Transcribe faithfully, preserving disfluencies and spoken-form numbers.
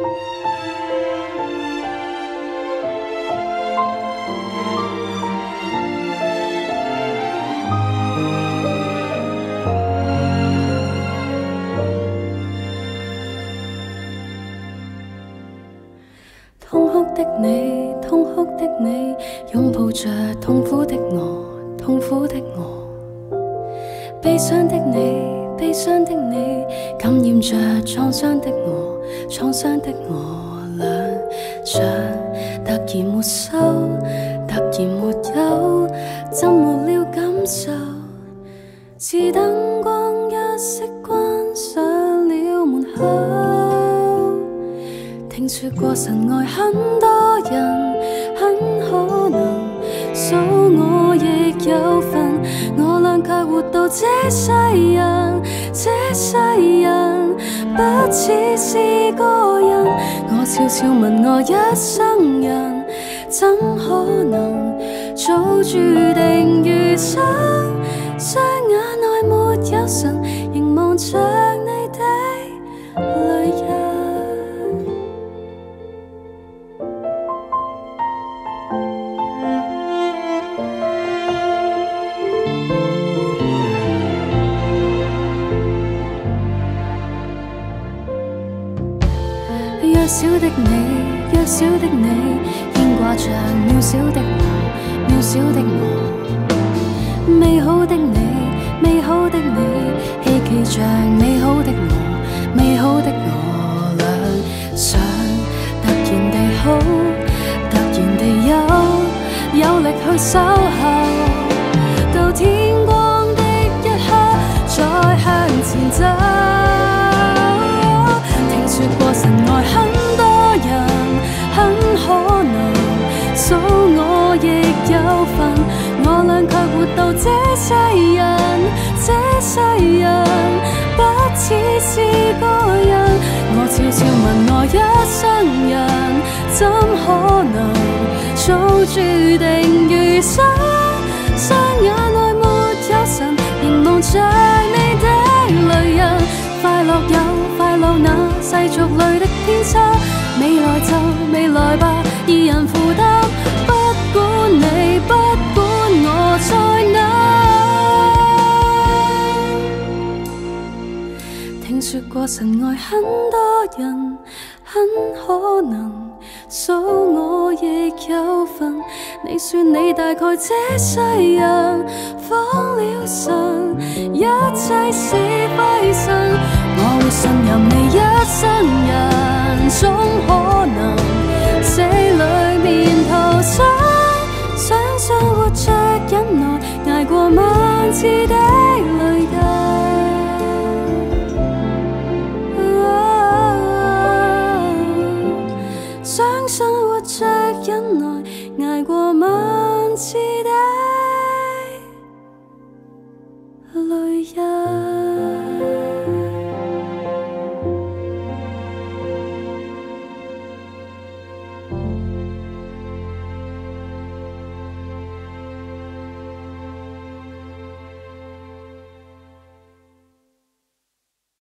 痛哭的你，痛哭的你，拥抱着痛苦的我，痛苦的我。悲傷的你，悲傷的你，感染着創傷的我，創傷的我。兩場突然沒收，突然沒有，怎沒了感受？似燈光一熄關上了門口。聽說過神愛很多人，很可能數我亦有份，我倆卻活到這世人，這世人不似是個人。我悄悄問我一生人，怎可能早注定餘生？雙眼內沒有神，凝望着你的淚印。弱小的你，弱小的你，牽掛着渺小的我，渺小的我。美好的你，美好的你，希冀着美好的我，美好的我。倆想突然地好，突然地有，有力去守候，到天光的一刻，再向前走。聽說過神愛很多人，很可能數我亦有份，我倆卻活到這世人，這世人不似是個人。我悄悄問我一生人，怎可能早注定餘生？雙眼內沒有神，凝望着你的淚印。快樂有快樂那世俗裏的偏差，未來就未來吧，二人負擔。不管你，不管我在哪。聽說過神愛很多人，很可能數我亦有份。你說你大概這世人放了神，一切是廢神。我會信任你一生人，總可能這裏面逃生。想想活着忍耐，捱過萬次的淚印。相信活着忍耐，捱過萬次。